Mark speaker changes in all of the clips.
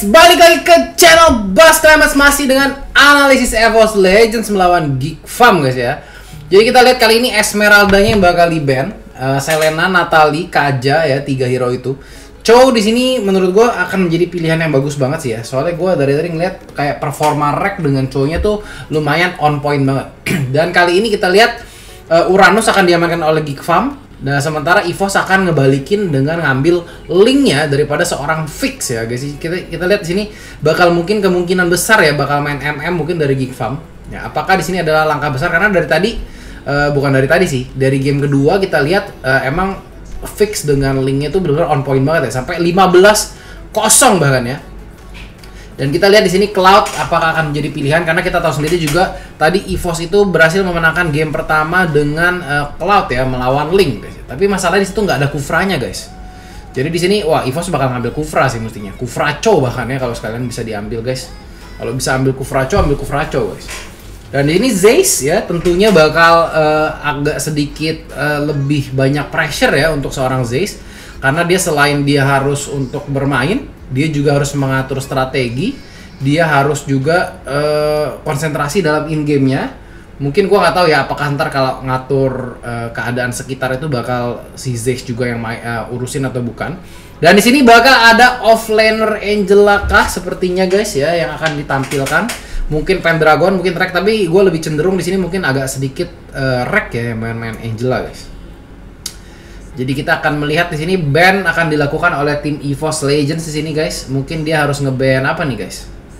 Speaker 1: balik lagi ke channel Bas Klemas masih dengan analisis EVOS Legends melawan Geek Farm guys ya. Jadi kita lihat kali ini Esmeralda-nya yang bakal di-ban, Selena, Natalie, Kaja ya, 3 hero itu. Chow di sini menurut gue akan menjadi pilihan yang bagus banget sih ya. Soalnya gue dari tadi ngeliat kayak performa rek dengan Chow-nya tuh lumayan on point banget. Dan kali ini kita lihat Uranus akan diamankan oleh Geek Farm. Nah, sementara EVOS akan ngebalikin dengan ngambil linknya daripada seorang Fix ya guys. Kita lihat di sini bakal mungkin kemungkinan besar ya bakal main MM mungkin dari Geek Farm. Ya, apakah di sini adalah langkah besar karena dari tadi bukan dari tadi sih, dari game kedua kita lihat emang Fix dengan linknya tuh benar-benar on point banget ya, sampai 15-0 bahkan ya. Dan kita lihat di sini Cloud apakah akan menjadi pilihan karena kita tahu sendiri juga tadi EVOS itu berhasil memenangkan game pertama dengan Cloud ya melawan Link guys. Tapi masalahnya di situ nggak ada Kufranya guys. Jadi di sini wah EVOS bakal ngambil Kufra sih mestinya. Kufraco bahkan ya kalau sekalian bisa diambil guys. Kalau bisa ambil Kufraco ambil Kufraco guys. Dan ini Zayce ya tentunya bakal agak sedikit lebih banyak pressure ya untuk seorang Zayce karena dia selain dia harus untuk bermain, dia juga harus mengatur strategi, dia harus juga konsentrasi dalam in-game-nya. Mungkin gua nggak tahu ya apakah ntar kalau ngatur keadaan sekitar itu bakal si Zayce juga yang urusin atau bukan. Dan di sini bakal ada offlaner Angela kah sepertinya guys ya yang akan ditampilkan. Mungkin Pendragon, mungkin Rek, tapi gue lebih cenderung di sini mungkin agak sedikit Rek ya yang main-main Angela guys. Jadi kita akan melihat di sini ban akan dilakukan oleh tim EVOS Legends di sini guys. Mungkin dia harus ngeban apa nih guys?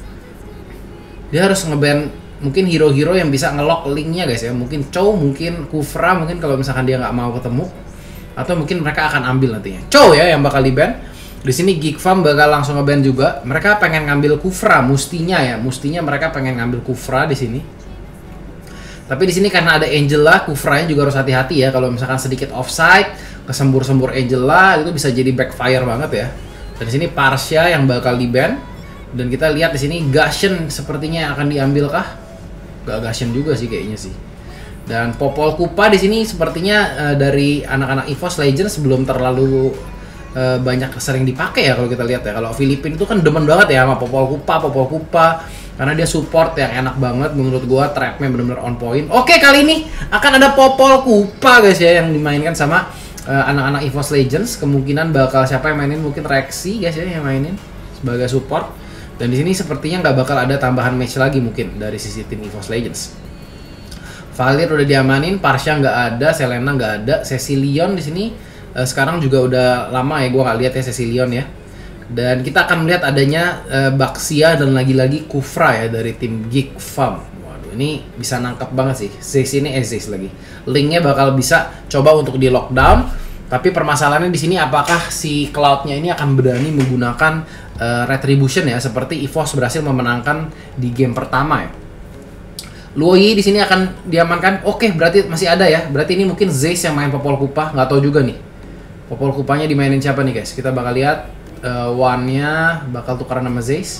Speaker 1: Dia harus ngeban mungkin hero-hero yang bisa ngelock linknya guys ya. Mungkin Chow, mungkin Kufra, mungkin kalau misalkan dia nggak mau ketemu, atau mungkin mereka akan ambil nantinya. Chow ya yang bakal di-ban. Di sini Geek Farm bakal langsung ngeban juga. Mereka pengen ngambil Kufra, mustinya ya. Mustinya mereka pengen ngambil Kufra di sini. Tapi di sini karena ada Angela, Kufranya juga harus hati-hati ya. Kalau misalkan sedikit offside, kesembur-sembur Angela itu bisa jadi backfire banget ya. Dan di sini Parsia yang bakal di-ban. Dan kita lihat di sini Gashen sepertinya akan diambil kah? Gak Gashen juga sih kayaknya sih. Dan Popol Kupa di sini sepertinya dari anak-anak EVOS Legends sebelum terlalu banyak sering dipakai ya kalau kita lihat ya. Kalau Filipina itu kan demen banget ya sama Popol Kupa karena dia support yang enak banget menurut gua, trapnya bener-bener on point. Oke, kali ini akan ada Popol Kupa guys ya yang dimainkan sama anak-anak EVOS Legends. Kemungkinan bakal siapa yang mainin, mungkin Rexy guys ya yang mainin sebagai support. Dan di sini sepertinya nggak bakal ada tambahan match lagi mungkin dari sisi tim EVOS Legends. Valir udah diamanin, Parsia nggak ada, Selena nggak ada, Cecilion di sini sekarang juga udah lama ya gua nggak lihat ya Cecilion ya. Dan kita akan melihat adanya Baxia dan lagi-lagi Kufra ya dari tim Geek Farm. Waduh, ini bisa nangkep banget sih. Zayce ini Zayce lagi. Linknya bakal bisa coba untuk di lockdown. Tapi permasalahannya di sini apakah si Cloud-nya ini akan berani menggunakan Retribution ya seperti EVOS berhasil memenangkan di game pertama ya. Luoyi di sini akan diamankan. Oke, berarti masih ada ya. Berarti ini mungkin Zayce yang main Popol Kupa, nggak tahu juga nih. Popol Kupanya dimainin siapa nih guys? Kita bakal lihat. One-nya bakal tukaran sama Zayce.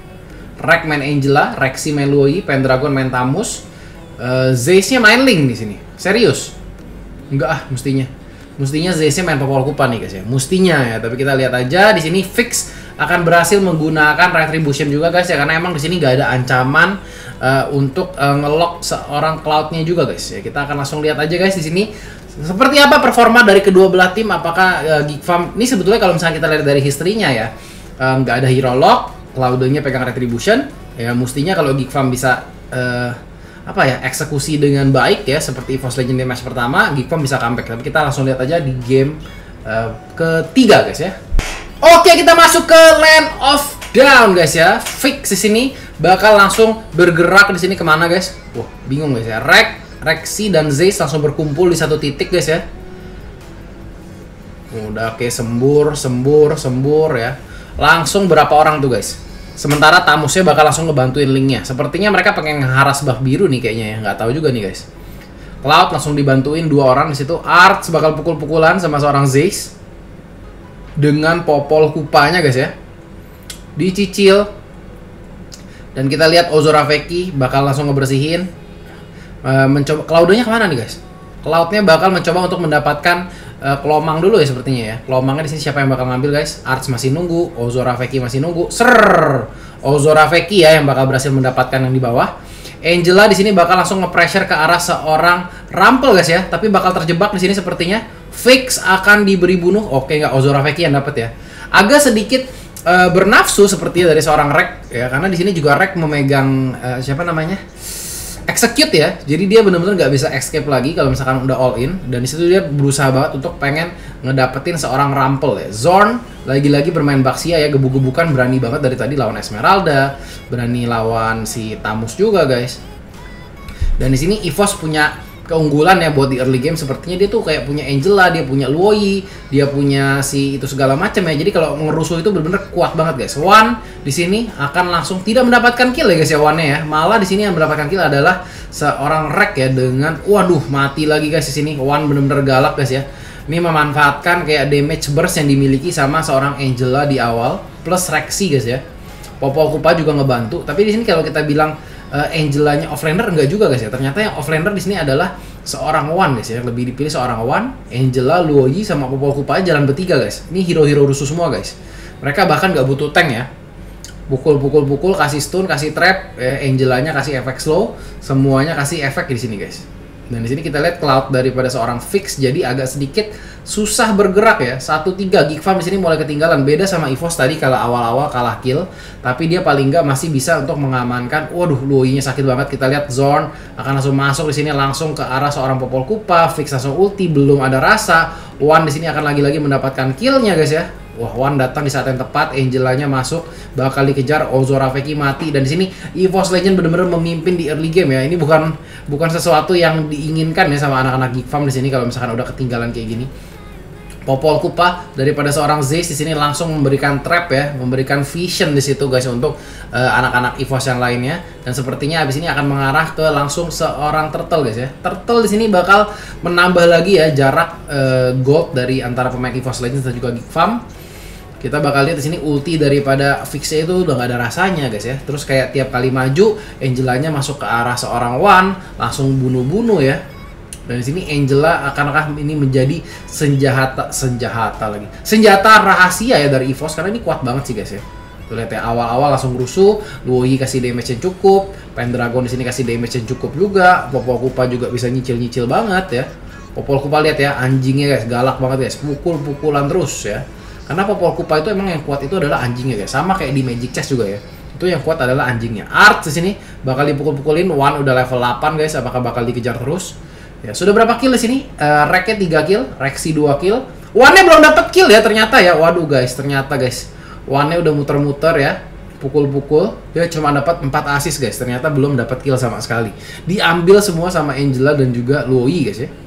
Speaker 1: Rek main Angela, Rexy main Luoyi, Pendragon main Tamus. Zayce-nya main Link di sini. Serius? Enggak ah, mestinya. Mestinya Zayce-nya main Popol Kupa nih guys ya. Mestinya ya, tapi kita lihat aja di sini Fix akan berhasil menggunakan Retribution juga guys ya, karena emang di sini nggak ada ancaman untuk ngelock seorang Cloud-nya juga guys ya. Kita akan langsung lihat aja guys di sini seperti apa performa dari kedua belah tim. Apakah Geek Farm ini sebetulnya kalau misalnya kita lihat dari historinya ya, nggak ada hero lock, Cloud-nya pegang Retribution ya, mestinya kalau Geek Farm bisa apa ya, eksekusi dengan baik ya seperti EVOS Legends di match pertama, Geek Farm bisa comeback. Tapi kita langsung lihat aja di game ketiga guys ya. Oke, kita masuk ke Land of Down guys ya. Fix di sini bakal langsung bergerak di sini kemana guys? Wah, bingung guys ya. Rexy dan Zayce langsung berkumpul di satu titik guys ya. Udah oke, sembur ya. Langsung berapa orang tuh guys. Sementara Tamusnya bakal langsung ngebantuin linknya. Sepertinya mereka pengen ngeharas buff biru nih kayaknya ya. Nggak tahu juga nih guys. Cloud langsung dibantuin 2 orang di situ. Arts bakal pukul-pukulan sama seorang Zayce dengan Popol Kupanya guys ya. Dicicil. Dan kita lihat Ozora Veki bakal langsung ngebersihin. Mencoba Cloud-nya kemana nih guys? Cloud-nya bakal mencoba untuk mendapatkan Kelomang dulu ya sepertinya ya. Kelomangnya di sini siapa yang bakal ngambil guys? Arts masih nunggu, Ozoraveki masih nunggu. Ozoraveki ya yang bakal berhasil mendapatkan yang di bawah. Angela di sini bakal langsung nge-pressure ke arah seorang Rampel guys ya, tapi bakal terjebak di sini sepertinya. Fix akan diberi bunuh. Oke, nggak Ozoraveki yang dapat ya. Agak sedikit bernafsu sepertinya dari seorang Rek ya, karena di sini juga Rek memegang siapa namanya? Execute ya. Jadi dia benar-benar nggak bisa escape lagi kalau misalkan udah all in, dan di situ dia berusaha banget untuk pengen ngedapetin seorang Rampel ya. Zorn lagi-lagi bermain Baxia ya, gebuk-gebukan, berani banget dari tadi lawan Esmeralda, berani lawan si Tamus juga guys. Dan di sini EVOS punya keunggulan ya buat di early game, sepertinya dia tuh kayak punya Angela, dia punya Luoi, dia punya si itu segala macam ya. Jadi kalau ngerusuh itu benar-benar kuat banget guys. Wan di sini akan langsung tidak mendapatkan kill ya guys ya, Wan ya. Malah di sini yang mendapatkan kill adalah seorang Rek ya, dengan waduh mati lagi guys di sini. Wan benar-benar galak guys ya. Ini memanfaatkan kayak damage burst yang dimiliki sama seorang Angela di awal plus Rexy guys ya. Popol Kupa juga ngebantu, tapi di sini kalau kita bilang Angelanya offlaner enggak juga guys ya. Ternyata yang offlaner di sini adalah seorang Wan guys ya. Lebih dipilih seorang Wan, Angela, Luoyi sama Popol Kupa jalan bertiga guys. Ini hero-hero rusuh semua guys. Mereka bahkan nggak butuh tank ya. Pukul, kasih stun, kasih trap, Angelanya kasih efek slow, semuanya kasih efek di sini guys. Dan di sini kita lihat Cloud daripada seorang Fix jadi agak sedikit susah bergerak ya. 1-3 Geek Farm di sini mulai ketinggalan, beda sama EVOS tadi kalau awal-awal kalah kill, tapi dia paling nggak masih bisa untuk mengamankan. Waduh, Luoyi-nya sakit banget. Kita lihat Zorn akan langsung masuk di sini langsung ke arah seorang Popol Kupa. Fix langsung ulti, belum ada rasa. Wan di sini akan lagi-lagi mendapatkan kill-nya guys ya. Wah, Wan datang di saat yang tepat, Angelanya masuk, bakal dikejar, Ozoraveki mati, dan di sini EVOS Legend benar-benar memimpin di early game ya. Ini bukan sesuatu yang diinginkan ya sama anak-anak Geek Farm di sini kalau misalkan udah ketinggalan kayak gini. Popol Kupa daripada seorang Zeus di sini langsung memberikan trap ya, memberikan vision di situ guys untuk anak-anak EVOS yang lainnya, dan sepertinya habis ini akan mengarah ke langsung seorang Turtle guys ya. Turtle di sini bakal menambah lagi ya jarak gold dari antara pemain EVOS Legends dan juga Geek Farm. Kita bakal lihat di sini ulti daripada Fix-nya itu udah nggak ada rasanya guys ya. Terus kayak tiap kali maju, Angelanya masuk ke arah seorang Wan, langsung bunuh-bunuh ya. Dan di sini Angela akankah ini menjadi senjata rahasia ya dari EVOS, karena ini kuat banget sih guys ya. Tuh lihat ya, awal-awal langsung rusuh, Luoyi kasih damage yang cukup, Pendragon di sini kasih damage yang cukup juga, Popol Kupa juga bisa nyicil-nyicil banget ya. Popol Kupa lihat ya, anjingnya guys, galak banget guys, pukul-pukulan terus ya. Karena Popol Kupa itu emang yang kuat itu adalah anjingnya guys, sama kayak di Magic Chess juga ya. Itu yang kuat adalah anjingnya. Art di sini bakal dipukul-pukulin, Wan udah level 8 guys, apakah bakal dikejar terus? Ya, sudah berapa kill di sini? Reknya 3 kill, Rexy 2 kill. Wan-nya belum dapat kill ya ternyata ya. Waduh guys, ternyata guys. Wan-nya udah muter-muter ya. Pukul-pukul, dia cuma dapat 4 assist guys. Ternyata belum dapat kill sama sekali. Diambil semua sama Angela dan juga Luoyi guys ya.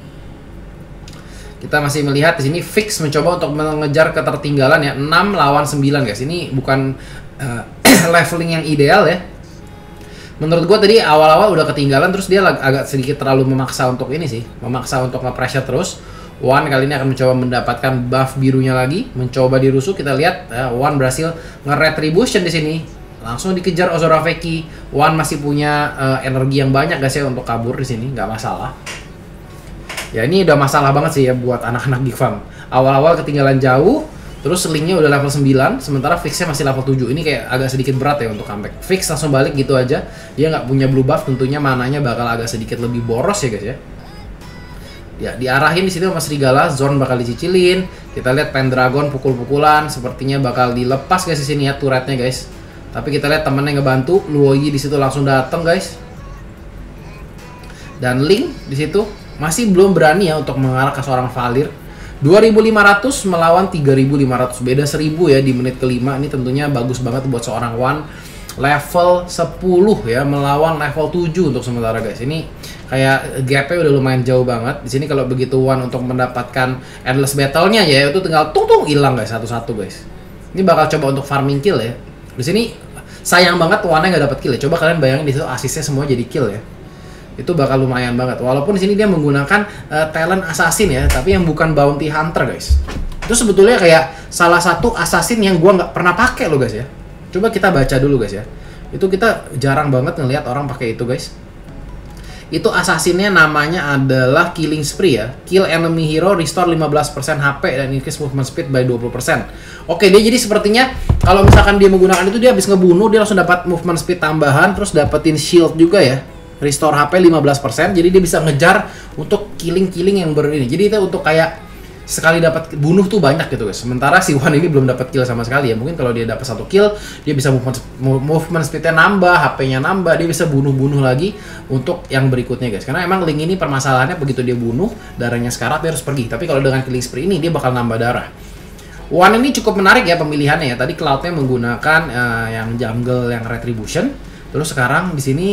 Speaker 1: Kita masih melihat di sini Fix mencoba untuk mengejar ketertinggalan ya. 6 lawan 9 guys. Ini bukan leveling yang ideal ya. Menurut gue tadi awal-awal udah ketinggalan, terus dia agak sedikit terlalu memaksa untuk ini sih, memaksa untuk nge-pressure terus. Wan kali ini akan mencoba mendapatkan buff birunya lagi, mencoba dirusuh. Kita lihat Wan berhasil nge-retribution di sini, langsung dikejar Ozoraveki. Wan masih punya energi yang banyak guys ya untuk kabur di sini, nggak masalah. Ya ini udah masalah banget sih ya buat anak-anak Geek Farm. Awal-awal ketinggalan jauh, terus linknya udah level 9, sementara Fixnya masih level 7. Ini kayak agak sedikit berat ya untuk comeback. Fix langsung balik gitu aja, dia nggak punya blue buff, tentunya mananya bakal agak sedikit lebih boros ya guys ya. Ya diarahin di situ sama Serigala, Zorn bakal dicicilin. Kita lihat Pendragon pukul-pukulan, sepertinya bakal dilepas guys di sini ya turretnya guys. Tapi kita lihat temennya ngebantu, Luoyi di situ langsung datang guys. Dan Link di situ masih belum berani ya untuk mengarah ke seorang Valir. 2500 melawan 3500, beda 1000 ya di menit kelima. Ini tentunya bagus banget buat seorang Wan. Level 10 ya melawan level 7 untuk sementara guys. Ini kayak gapnya udah lumayan jauh banget. Di sini kalau begitu Wan untuk mendapatkan endless battle-nya ya itu tinggal tung hilang guys, satu-satu guys. Ini bakal coba untuk farming kill ya. Di sini sayang banget Wan-nya nggak dapat kill ya. Coba kalian bayangin di situ asisnya semua jadi kill ya. Itu bakal lumayan banget. Walaupun di sini dia menggunakan talent assassin ya, tapi yang bukan bounty hunter guys. Itu sebetulnya kayak salah satu assassin yang gua nggak pernah pakai loh guys ya. Coba kita baca dulu guys ya. Itu kita jarang banget ngelihat orang pakai itu guys. Itu assassinnya namanya adalah Killing Spree ya. Kill enemy hero, restore 15% HP dan increase movement speed by 20%. Oke, dia jadi sepertinya kalau misalkan dia menggunakan itu, dia habis ngebunuh dia langsung dapat movement speed tambahan, terus dapetin shield juga ya. Restore HP 15%, jadi dia bisa ngejar untuk killing yang ini. Jadi itu untuk kayak sekali dapat bunuh tuh banyak gitu guys. Sementara si Wan ini belum dapat kill sama sekali ya. Mungkin kalau dia dapat 1 kill, dia bisa movement speednya nambah, HP-nya nambah, dia bisa bunuh lagi untuk yang berikutnya guys. Karena emang Link ini permasalahannya begitu dia bunuh, darahnya sekarat, dia harus pergi. Tapi kalau dengan Killing Spree ini dia bakal nambah darah. Wan ini cukup menarik ya pemilihannya ya. Tadi Cloud-nya menggunakan yang jungle yang Retribution. Terus sekarang di sini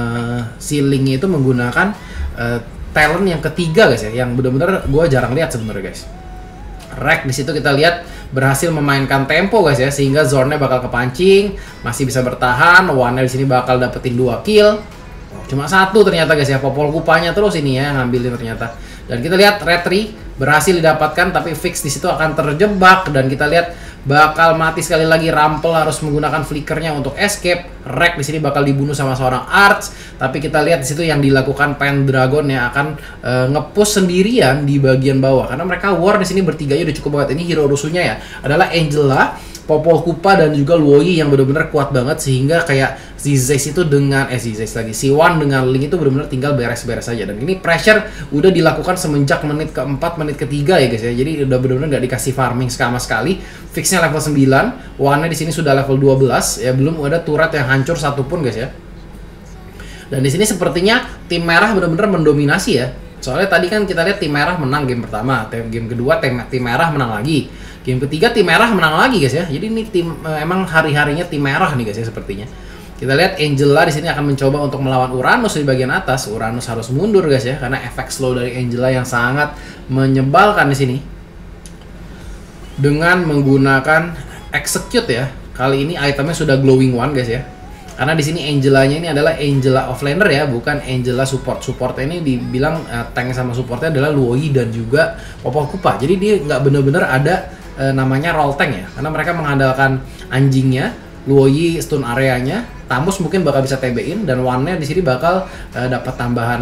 Speaker 1: si Link itu menggunakan talent yang ketiga guys ya, yang benar-benar gue jarang lihat sebenarnya guys. Rek di situ kita lihat berhasil memainkan tempo guys ya, sehingga Zorn-nya bakal kepancing, masih bisa bertahan. Wan-nya di sini bakal dapetin 2 kill. Cuma 1 ternyata guys ya, Popol Kupanya terus ini ya yang ngambilin ternyata. Dan kita lihat Retri berhasil didapatkan, tapi Fix di situ akan terjebak dan kita lihat bakal mati sekali lagi. Rampel harus menggunakan flickernya untuk escape. Rek di sini bakal dibunuh sama seorang Arch, tapi kita lihat di situ yang dilakukan Pendragon yang akan nge-push sendirian di bagian bawah karena mereka war di sini bertiganya udah cukup banget. Ini hero rusuhnya ya adalah Angela, Popol Kupa dan juga Luoyi yang benar-benar kuat banget, sehingga kayak Zizes itu dengan si Wan dengan Link itu benar-benar tinggal beres-beres aja. Dan ini pressure udah dilakukan semenjak menit keempat, menit ketiga ya guys ya. Jadi udah benar-benar nggak dikasih farming sama sekali. Fixnya level 9, Wan-nya di sini sudah level 12 ya, belum ada turret yang hancur satupun guys ya. Dan di sini sepertinya tim merah benar-benar mendominasi ya. Soalnya tadi kan kita lihat tim merah menang game pertama, game kedua tim merah menang lagi. Game ketiga tim merah menang lagi guys ya. Jadi ini tim emang hari-harinya tim merah nih guys ya sepertinya. Kita lihat Angela di sini akan mencoba untuk melawan Uranus di bagian atas. Uranus harus mundur guys ya karena efek slow dari Angela yang sangat menyebalkan di sini. Dengan menggunakan execute ya. Kali ini itemnya sudah glowing one guys ya. Karena di sini Angelanya ini adalah Angela offlaner ya, bukan Angela support. Supportnya ini dibilang tank sama supportnya adalah Luoyi dan juga Popol Kupa. Jadi dia nggak bener-bener ada namanya roll tank ya, karena mereka mengandalkan anjingnya, Luoyi stun areanya, Tamus mungkin bakal bisa TB-in, dan Wan-nya di sini bakal dapat tambahan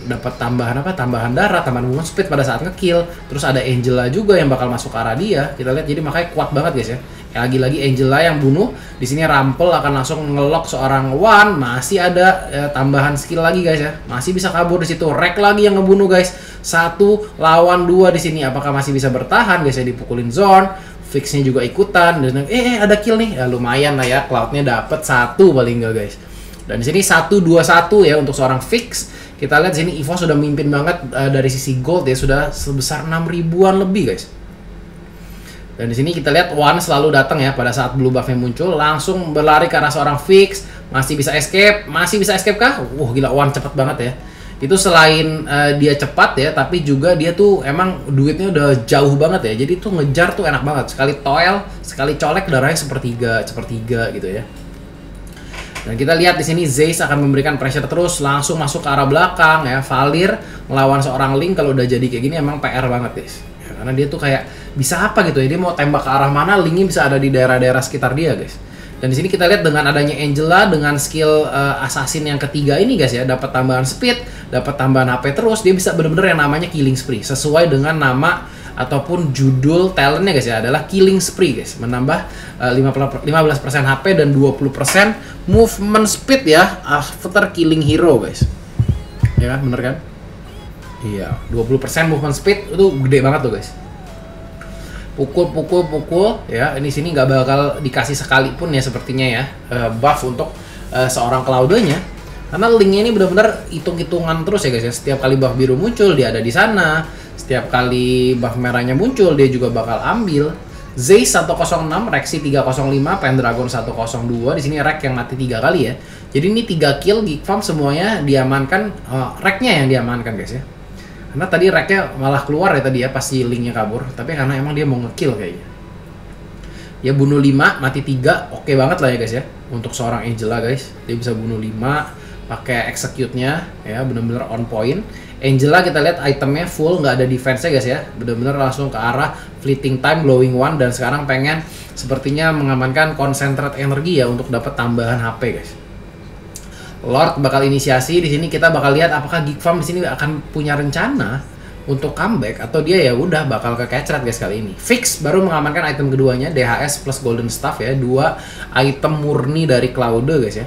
Speaker 1: darah, tambahan movement speed pada saat ngekill. Terus ada Angela juga yang bakal masuk ke arah dia. Kita lihat jadi makanya kuat banget guys ya. Lagi-lagi Angela yang bunuh. Di sini Rampel akan langsung ngelock seorang Wan. Masih ada tambahan skill lagi guys ya. Masih bisa kabur di situ. Rek lagi yang ngebunuh guys. 1 lawan 2 di sini. Apakah masih bisa bertahan guys ya, dipukulin Zorn. Fixnya juga ikutan dan ada kill nih. Ya, lumayan lah ya. Cloud-nya dapat 1 paling enggak guys. Dan di sini 1-2-1 ya untuk seorang Fix. Kita lihat di sini Evo sudah mimpin banget dari sisi gold ya, sudah sebesar 6 ribuan lebih guys. Dan di sini kita lihat Wan selalu datang ya pada saat blue buff-nya muncul, langsung berlari ke arah seorang Fix, masih bisa escape kah? Gila, Wan cepet banget ya. Itu selain dia cepat ya, tapi juga dia tuh emang duitnya udah jauh banget ya. Jadi tuh ngejar tuh enak banget. Sekali toel, sekali colek darahnya sepertiga gitu ya. Dan kita lihat di sini Zeiss akan memberikan pressure terus, langsung masuk ke arah belakang ya. Valir melawan seorang Link kalau udah jadi kayak gini emang PR banget guys. Ya, karena dia tuh kayak bisa apa gitu ya, dia mau tembak ke arah mana, Linknya bisa ada di daerah-daerah sekitar dia guys. Dan di sini kita lihat dengan adanya Angela dengan skill assassin yang ketiga ini guys ya, dapat tambahan speed, dapat tambahan HP terus, dia bisa bener-bener yang namanya Killing Spree sesuai dengan nama ataupun judul talentnya guys ya, adalah Killing Spree guys, menambah 15% HP dan 20% movement speed ya after killing hero guys. Ya kan, bener kan? Iya, 20% movement speed itu gede banget tuh guys. Pukul ya, ini sini nggak bakal dikasih sekalipun ya sepertinya ya buff untuk seorang Claude-nya, karena Link-nya ini benar-benar hitung-hitungan terus ya guys ya. Setiap kali buff biru muncul dia ada di sana, setiap kali buff merahnya muncul dia juga bakal ambil. Zeiss 106, Rexy 305, Pendragon 102. Di sini Rek yang mati 3 kali ya. Jadi ini 3 kill Geek Farm semuanya diamankan, Reknya yang diamankan guys ya. Karena tadi Reknya malah keluar ya tadi ya pas si Link-nya kabur, tapi karena emang dia mau ngekill kayaknya. Dia bunuh 5, mati 3, oke banget lah ya guys ya. Untuk seorang Angela guys, dia bisa bunuh 5 pakai execute-nya ya, bener-bener on point. Angela kita lihat itemnya full, nggak ada defense-nya guys ya, bener-bener langsung ke arah fleeting time, glowing one, dan sekarang pengen sepertinya mengamankan concentrate energi ya untuk dapat tambahan HP guys. Lord bakal inisiasi di sini, kita bakal lihat apakah Geek Farm di sini akan punya rencana untuk comeback atau dia ya udah bakal kekecret guys kali ini. Fix baru mengamankan item keduanya, DHS plus Golden Staff ya, 2 item murni dari Claude guys ya.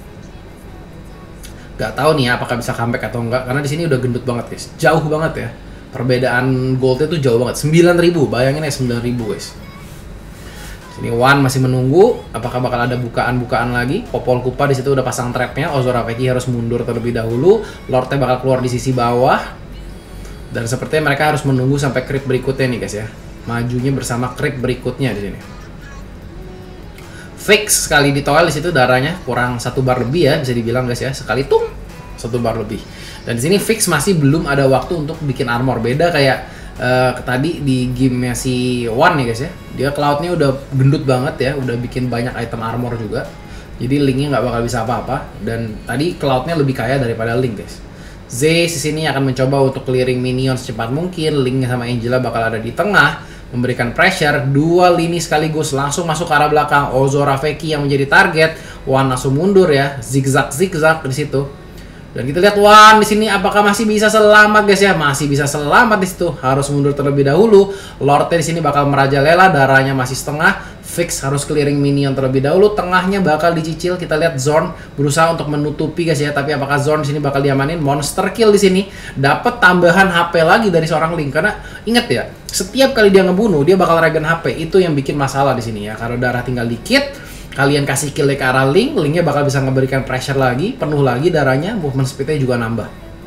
Speaker 1: Gak tahu nih ya apakah bisa comeback atau enggak, karena di sini udah gendut banget guys, jauh banget ya. Perbedaan goldnya tuh jauh banget, 9.000, bayangin ya 9.000 guys. Ini Wan masih menunggu apakah bakal ada bukaan-bukaan lagi. Popol Kupa di situ udah pasang trapnya. Ozora Veki harus mundur terlebih dahulu. Lordnya bakal keluar di sisi bawah. Dan sepertinya mereka harus menunggu sampai creep berikutnya nih guys ya. Majunya bersama creep berikutnya di sini. Fix sekali di toel di situ, darahnya kurang 1 bar lebih ya, bisa dibilang guys ya. Sekali tung 1 bar lebih. Dan di sini Fix masih belum ada waktu untuk bikin armor, beda kayak tadi di gamenya si Wan nih guys ya. Dia Cloud-nya udah gendut banget ya, udah bikin banyak item armor juga. Jadi Link-nya nggak bakal bisa apa-apa. Dan tadi Cloud-nya lebih kaya daripada Link guys. Zay di sini akan mencoba untuk clearing minion secepat mungkin. Link sama Angela bakal ada di tengah, memberikan pressure. 2 lini sekaligus langsung masuk ke arah belakang. Ozora Veki yang menjadi target. Wan langsung mundur ya, zigzag di situ. Dan kita lihat Wan di sini apakah masih bisa selamat guys ya? Masih bisa selamat di situ. Harus mundur terlebih dahulu. Lordnya di sini bakal merajalela, darahnya masih setengah. Fix harus clearing minion terlebih dahulu. Tengahnya bakal dicicil. Kita lihat Zorn berusaha untuk menutupi guys ya. Tapi apakah Zorn di sini bakal diamanin? Monster kill di sini. Dapat tambahan HP lagi dari seorang Link, karena ingat ya, setiap kali dia ngebunuh dia bakal regen HP. Itu yang bikin masalah di sini ya. Kalau darah tinggal dikit, kalian kasih kill ke arah Link, Linknya bakal bisa ngeberikan pressure lagi, penuh lagi darahnya, movement speednya juga nambah.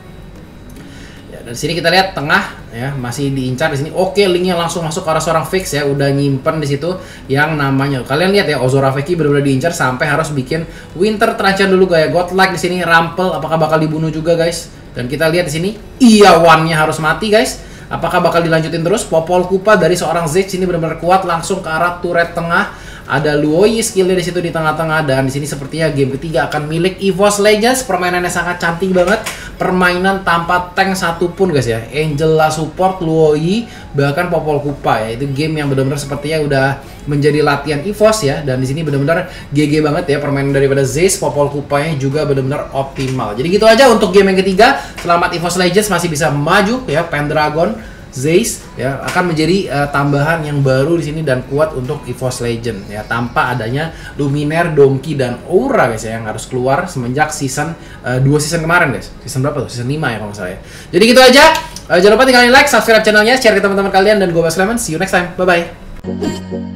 Speaker 1: Ya, dari sini kita lihat tengah ya masih diincar di sini. Oke, Linknya langsung masuk ke arah seorang Fix ya, udah nyimpen di situ yang namanya. Kalian lihat ya, Ozora Veki benar-benar diincar sampai harus bikin Winter Truncheon dulu gaya Godlike di sini. Rampel apakah bakal dibunuh juga guys? Dan kita lihat di sini, iya Wan-nya harus mati guys. Apakah bakal dilanjutin terus? Popol Kupa dari seorang Zed sini benar-benar kuat, langsung ke arah turret tengah. Ada Luoyi skillnya di situ di tengah-tengah, dan di sini sepertinya game ketiga akan milik EVOS Legends. Permainannya sangat cantik banget, permainan tanpa tank satupun guys ya. Angela support, Luoyi, bahkan Popol Kupa ya. Itu game yang benar-benar sepertinya udah menjadi latihan EVOS ya. Dan di sini benar-benar GG banget ya permainan daripada Zeus. Popol Kupanya juga benar-benar optimal. Jadi gitu aja untuk game yang ketiga. Selamat EVOS Legends masih bisa maju ya. Pendragon Zeus ya akan menjadi tambahan yang baru di sini dan kuat untuk EVOS Legend ya, tanpa adanya Luminaire, Donkey dan Aura guys ya, yang harus keluar semenjak season 2 season kemarin guys. Season berapa tuh? Season 5 ya kalau nggak salah ya. Jadi gitu aja. Jangan lupa tinggalin like, subscribe channelnya, share ke teman-teman kalian, dan gue Bas Clement. See you next time. Bye bye.